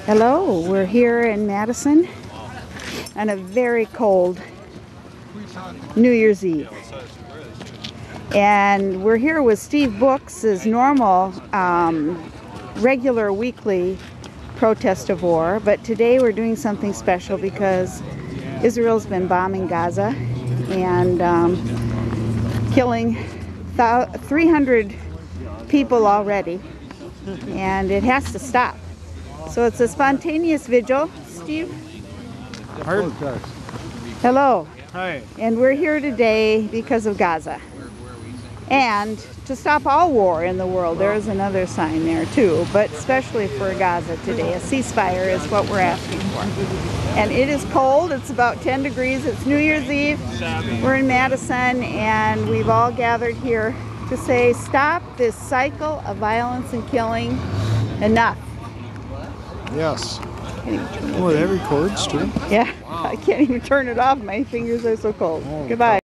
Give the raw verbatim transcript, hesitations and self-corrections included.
Hello, we're here in Madison on a very cold New Year's Eve. And we're here with Steve Books, his normal, um, regular weekly protest of war. But today we're doing something special because Israel's been bombing Gaza and um, killing three hundred people already. And it has to stop. So it's a spontaneous vigil, Steve. Pardon? Hello. Hi. And we're here today because of Gaza. And to stop all war in the world. There is another sign there too, but especially for Gaza today. A ceasefire is what we're asking for. And it is cold. It's about ten degrees. It's New Year's Eve. We're in Madison and we've all gathered here to say stop this cycle of violence and killing. Enough. Yes. Oh, that records too. Yeah, I can't even turn it off. My fingers are so cold. Oh, Goodbye.